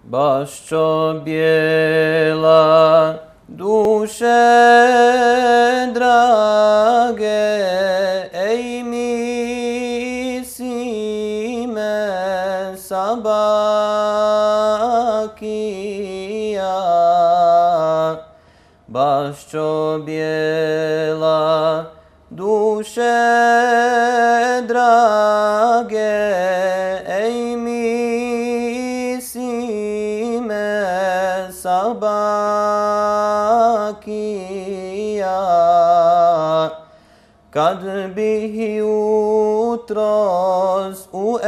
Bašćo bijela, duše drage, ej mi si me sabakija. Bašćo bijela, duše drage, ej mi si me sabakija. Kad bih jutros u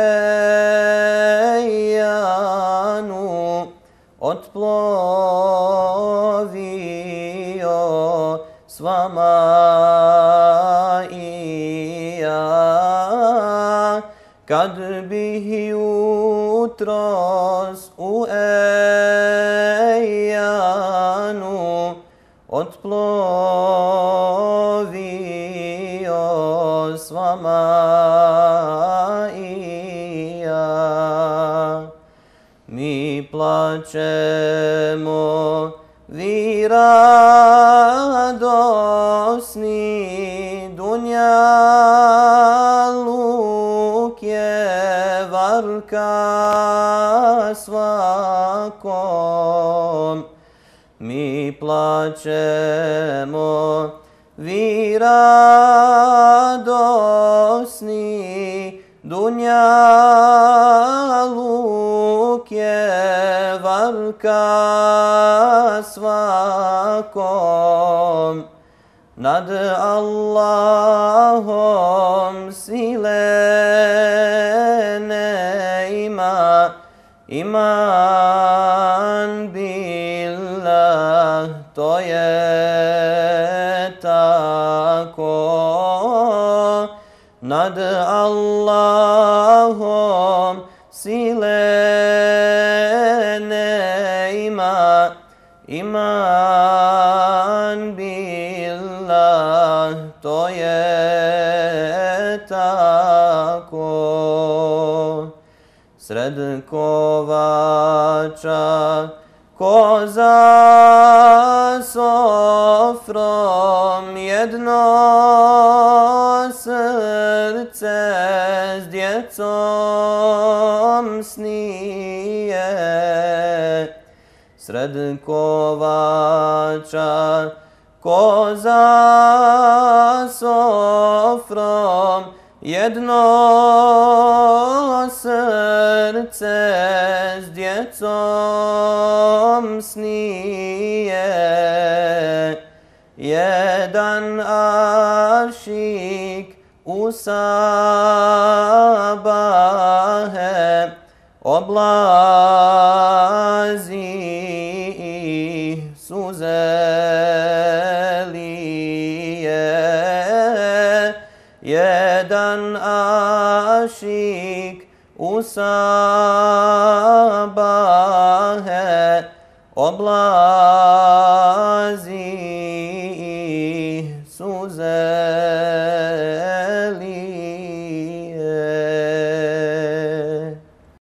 Ejanu otplovio s vama i ja, kad bih jutros u Ejanu otplovio s vama i ja. Mi plačemo, vi radosni, dunjaluk je varka svakom. Mi plačemo, vi radosni, dunjaluk je varka svakom. Nad Allahom sile ne ima, iman billah, to je tako. Nad Allahom sile ne ima, iman billah, to je tako. Sred kovača ko za sofrom jedno srce s djecom snije. Sred kovača ko za sofrom jedno srce s djecom snije. Jedan ašik u sabahe oblazi suze lije. Jedan ašik u sabahe oblazi suze